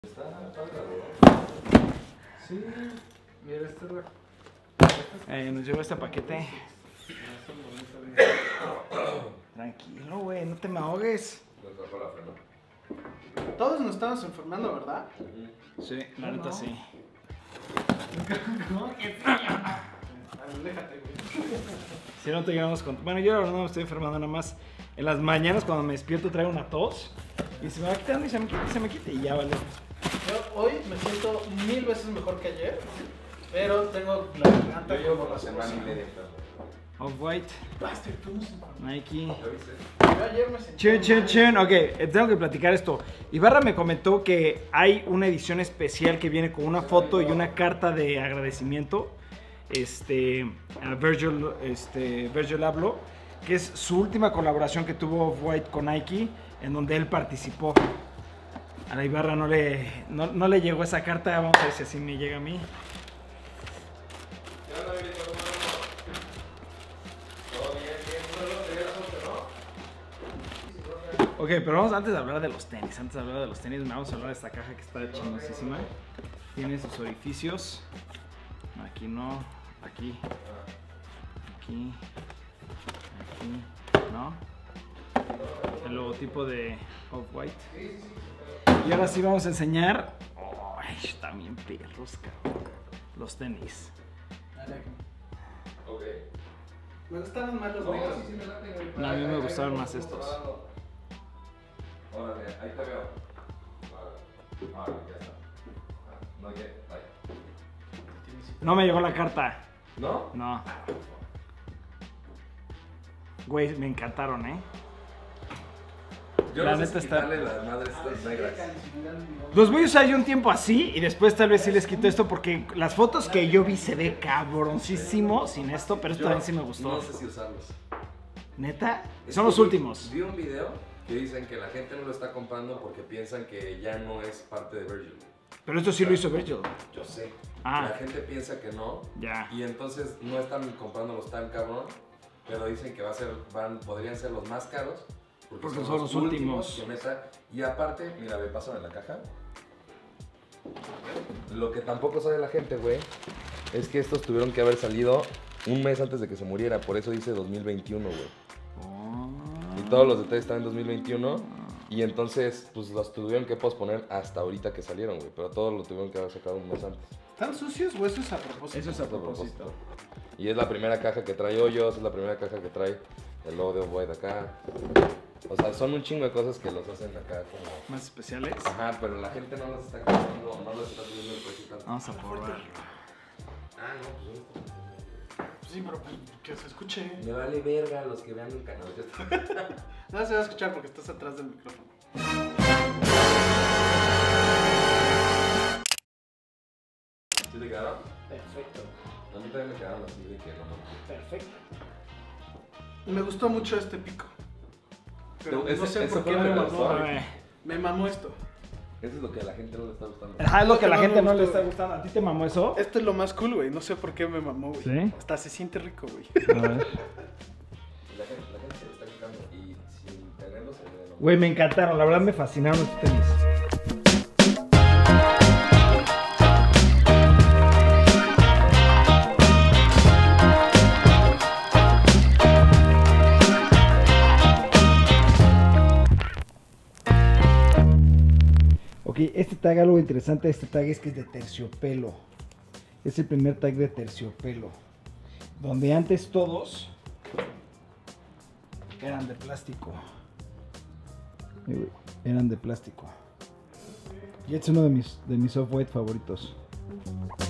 Está grabado. Sí, mira, nos llegó este paquete. Tranquilo, güey, no te me ahogues. Todos nos estamos enfermando, ¿verdad? Sí, la neta sí. ¿Cómo que sí? Aléjate, güey. Si no te llevamos con... Bueno, yo la verdad no me estoy enfermando nada más. En las mañanas cuando me despierto traigo una tos. Y se me va quitando y se me quita y ya vale. Yo hoy me siento 1000 veces mejor que ayer. Pero tengo la garganta Yo llevo como por la semana y media. Off-White, Bastard, tú no se enfermó. Nike. Yo ayer me sentí... Chun. Ok, tengo que platicar esto. Ibarra me comentó que hay una edición especial que viene con una foto y una carta de agradecimiento. A Virgil Abloh, que es su última colaboración que tuvo Off-White con Nike, en donde él participó. A la Ibarra no le llegó esa carta, vamos a ver si así me llega a mí. Ok, pero vamos antes de hablar de los tenis. Vamos a hablar de esta caja que está chingosísima. Tiene sus orificios. Aquí no, aquí, ¿no? El logotipo de Off-White. Y ahora sí vamos a enseñar. Ay, están bien perros, cabrón. Los tenis. Ok. Me gustaban más los negros. No, a mí me gustaron más estos. Órale, ahí te veo. Vale, ya está. No, ya, ahí. No me llegó la carta. ¿No? No. Güey, me encantaron, ¿eh? Yo La no sé neta si está- quitarle las madres estas negras. Los voy a usar yo un tiempo así y después tal vez sí les quito esto porque las fotos que yo vi se ve cabroncísimo sin esto, pero esto también sí me gustó. No sé si usarlos. ¿Neta? Es Son que los últimos. Vi un video que dicen que la gente no lo está comprando porque piensan que ya no es parte de Virgil. Pero esto sí lo hizo Virgil. Yo sé. Ah. La gente piensa que no. Ya. Y entonces no están comprándolos tan cabrón. Pero dicen que podrían ser los más caros. Porque son los últimos. Que neta. Y aparte, mira, ve, pásame la caja. Lo que tampoco sabe la gente, güey, es que estos tuvieron que haber salido un mes antes de que se muriera. Por eso dice 2021, güey. Y todos los detalles están en 2021. Y entonces, pues los tuvieron que posponer hasta ahorita que salieron, güey. Pero todos lo tuvieron que haber sacado un mes antes. ¿Están sucios o eso es a propósito? Eso es a propósito. Y es la primera caja que trae hoyos, es la primera caja que trae el logo de Off-White acá. O sea, son un chingo de cosas que los hacen acá como... Más especiales. Ajá, pero la gente no los está comprando, no los está subiendo el precio tanto. Vamos a probarlo. Ah, no, pues esto. Sí, pero pues, que se escuche. Me vale verga los que vean el canal. No se va a escuchar porque estás atrás del micrófono. ¿Sí te quedaron? Perfecto. A mí también me quedaron así de que no. Perfecto. Me gustó mucho este pico. Pero Ese- no sé ese por fue qué lo me que me mamó. gustó. Me mamó esto. Eso es lo que a la gente no le está gustando. Ajá, es lo que a la No gente me no le gustó. está gustando. ¿A ti te mamó eso? Esto es lo más cool, güey. No sé por qué me mamó, güey. ¿Sí? Hasta se siente rico, güey. A ver. La gente se lo está quitando y sin tenerlo se ve. Güey, me encantaron. La verdad me fascinaron estos tenis. Ok, este tag, algo interesante de este tag es que es de terciopelo. Es el primer tag de terciopelo. Donde antes todos eran de plástico. Eran de plástico. Y este es uno de mis Off-White favoritos.